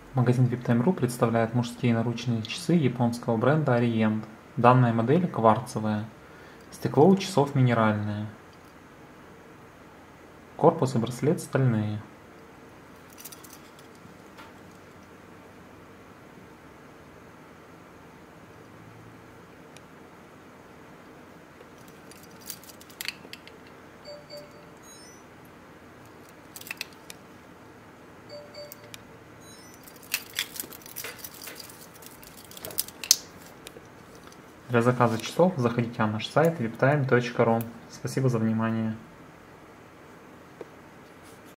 Магазин VIPTime.ru представляет мужские наручные часы японского бренда Orient. Данная модель кварцевая. Стекло у часов минеральное. Корпус и браслет стальные. Для заказа часов заходите на наш сайт viptime.ru. Спасибо за внимание.